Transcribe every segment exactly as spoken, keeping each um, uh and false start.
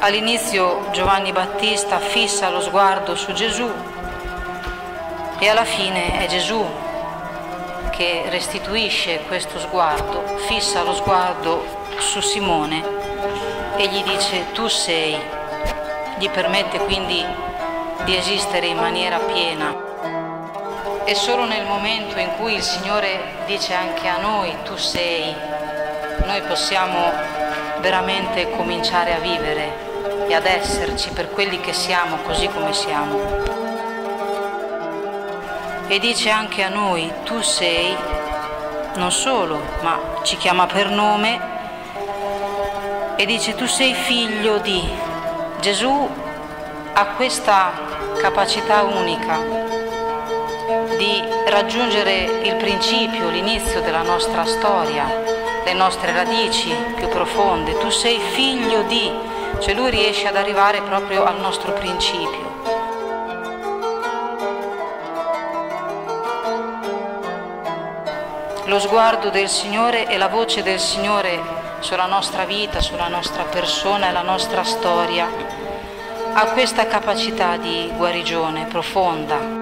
All'inizio Giovanni Battista fissa lo sguardo su Gesù e alla fine è Gesù che restituisce questo sguardo, fissa lo sguardo su Simone e gli dice tu sei, gli permette quindi di esistere in maniera piena. E solo nel momento in cui il Signore dice anche a noi tu sei, noi possiamo veramente cominciare a vivere e ad esserci per quelli che siamo, così come siamo. E dice anche a noi tu sei, non solo, ma ci chiama per nome e dice tu sei figlio di. Gesù ha questa capacità unica di raggiungere il principio, l'inizio della nostra storia, le nostre radici più profonde. Tu sei figlio di, cioè lui riesce ad arrivare proprio al nostro principio. Lo sguardo del Signore e la voce del Signore sulla nostra vita, sulla nostra persona e la nostra storia ha questa capacità di guarigione profonda.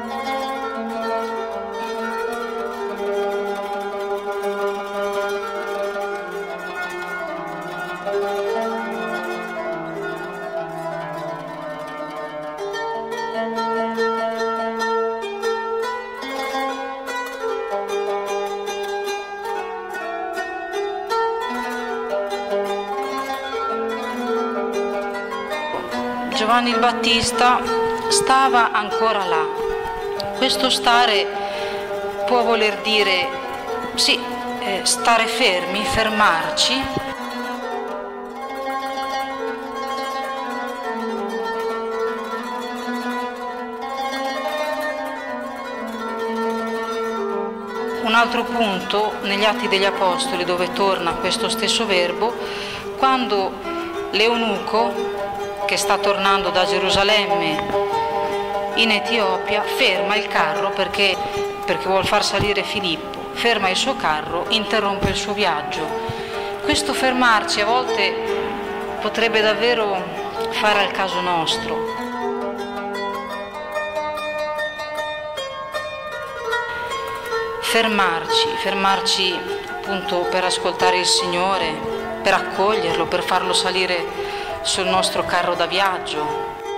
Giovanni il Battista stava ancora là. Questo stare può voler dire, sì, eh, stare fermi, fermarci. Un altro punto negli Atti degli Apostoli dove torna questo stesso verbo, quando l'eunuco che sta tornando da Gerusalemme in Etiopia ferma il carro perché, perché vuol far salire Filippo, ferma il suo carro, interrompe il suo viaggio. Questo fermarci a volte potrebbe davvero fare al caso nostro. Fermarci, fermarci appunto per ascoltare il Signore, per accoglierlo, per farlo salire sul nostro carro da viaggio.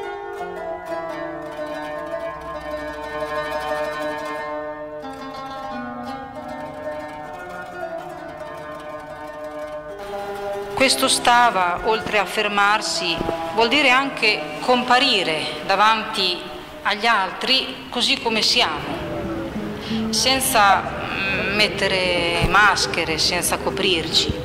Questo stava, oltre a fermarsi, vuol dire anche comparire davanti agli altri così come siamo, senza mettere maschere, senza coprirci.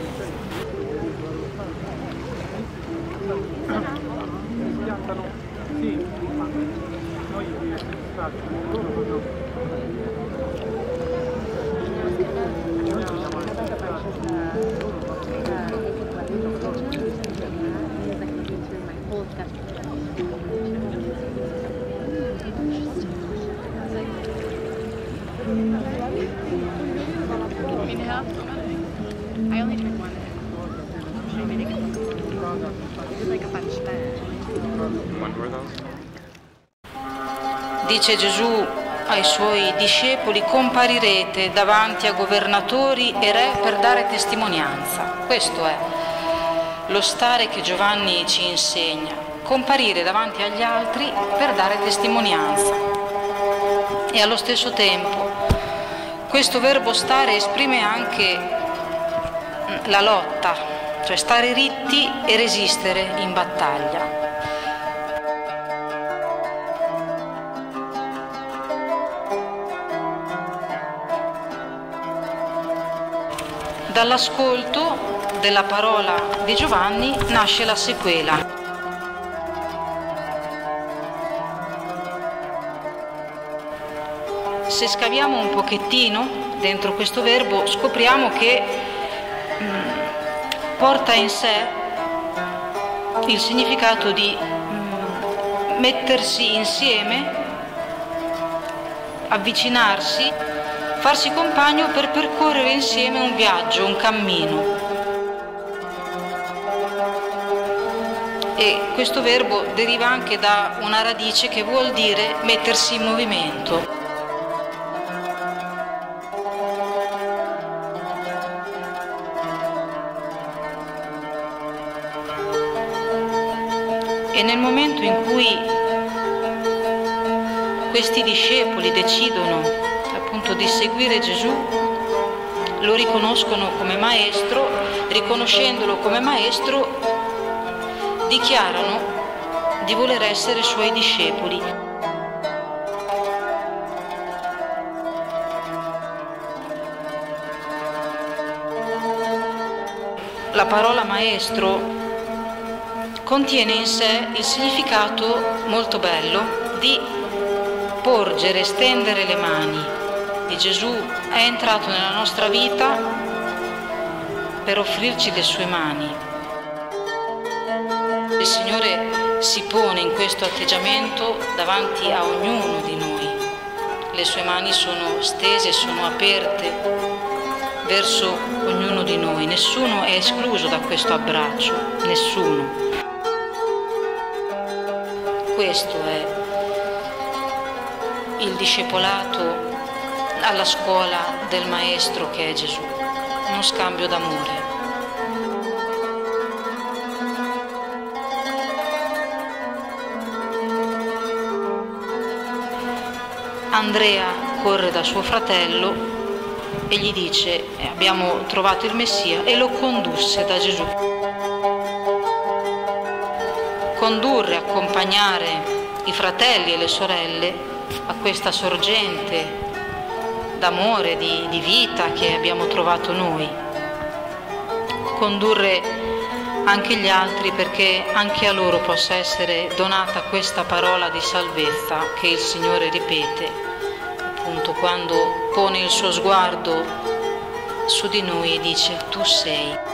Dice Gesù ai suoi discepoli, comparirete davanti a governatori e re per dare testimonianza. Questo è lo stare che Giovanni ci insegna, comparire davanti agli altri per dare testimonianza. E allo stesso tempo questo verbo stare esprime anche la lotta, cioè stare ritti e resistere in battaglia. Dall'ascolto della parola di Giovanni nasce la sequela. Se scaviamo un pochettino dentro questo verbo scopriamo che mh, porta in sé il significato di mh, mettersi insieme, avvicinarsi, farsi compagno per percorrere insieme un viaggio, un cammino. E questo verbo deriva anche da una radice che vuol dire mettersi in movimento. E nel momento in cui questi discepoli decidono appunto di seguire Gesù, lo riconoscono come maestro, riconoscendolo come maestro, dichiarano di voler essere suoi discepoli. La parola maestro contiene in sé il significato molto bello di porgere, stendere le mani. E Gesù è entrato nella nostra vita per offrirci le sue mani. Il Signore si pone in questo atteggiamento davanti a ognuno di noi. Le sue mani sono stese, sono aperte verso ognuno di noi. Nessuno è escluso da questo abbraccio, nessuno. Questo è il discepolato alla scuola del Maestro che è Gesù, uno scambio d'amore. Andrea corre da suo fratello e gli dice: abbiamo trovato il Messia, e lo condusse da Gesù. Condurre, accompagnare i fratelli e le sorelle a questa sorgente d'amore, di, di vita che abbiamo trovato noi. Condurre anche gli altri perché anche a loro possa essere donata questa parola di salvezza che il Signore ripete appunto quando pone il suo sguardo su di noi e dice: tu sei.